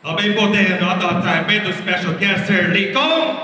ở bên bộ đề đó tỏ giải bên từ special guest Lý Công.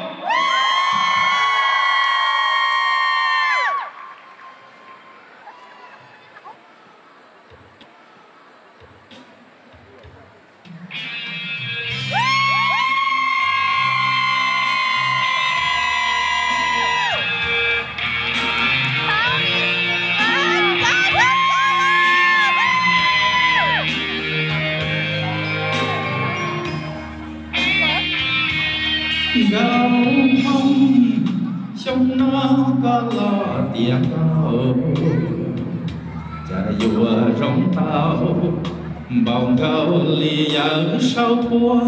Gạo mong trong nó có lo tiếng gạo chả dùa rong tao bóng gạo lì ở sau qua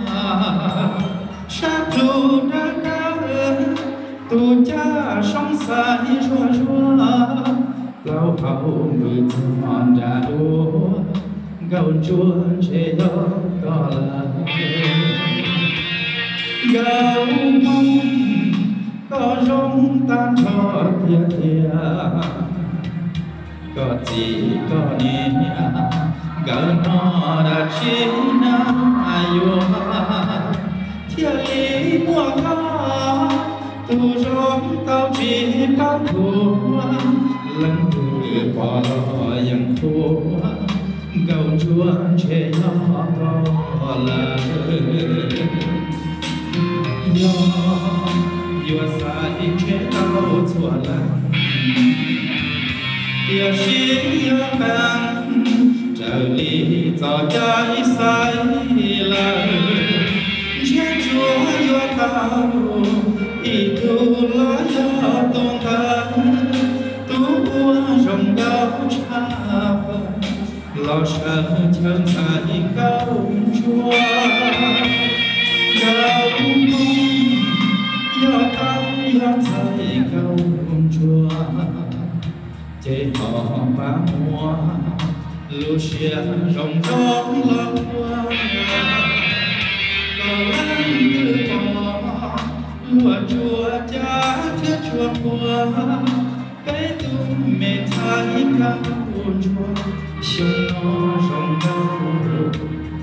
sát lù đã cao tu cha sông sai rùa rùa lao hậu mười tròn đã đua gạo chua chế đó có là gạo mong có rong tan cho tia tia có gì có nhẹ gạo nó đã chín ayo thiên lý mùa hoa tu rong tao chỉ bao thua lần thứ bỏ lo yang thua gạo chua chế nó có là yo sai che tao chua la tia shi yo ban trở li cho trái sai la che chua yo tao y tu lo yo tôn ta tu qua rong gạo cha lo sợ chân sai gạo chua gạo yo tao yo thấy gạo chua chế họ ba mùa lưu xia rong rong lo qua có lăng từ bỏ lúa chua cha thiết chua qua cái tu mẹ thấy gạo chua sông nó rong gạo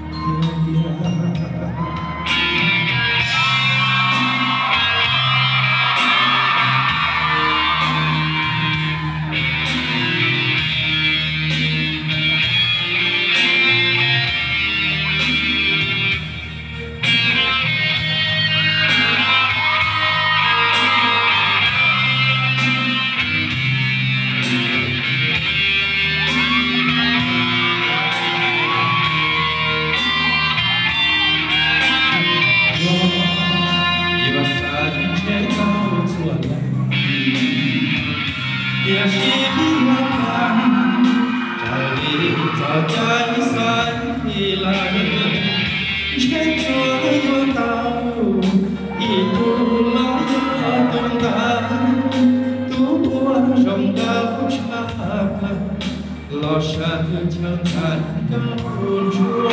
tia shi hoa ban trở đi cho trái sai lại che chua yo tao y tu lo yo tôn ta tu qua rong gạo cha lo sợ chân thành gạo chua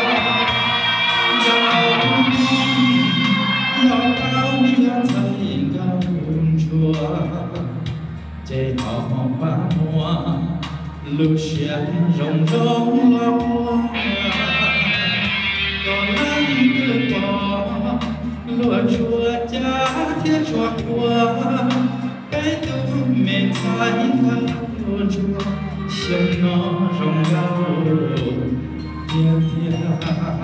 gạo yo tao yo thấy gạo chua chế họ ba mùa lưu xia rong rong lo còn lăng từ bỏ lúa chua cha thiết chua qua cái tu mẹ thấy gạo chua sông nó rong gạo tia tia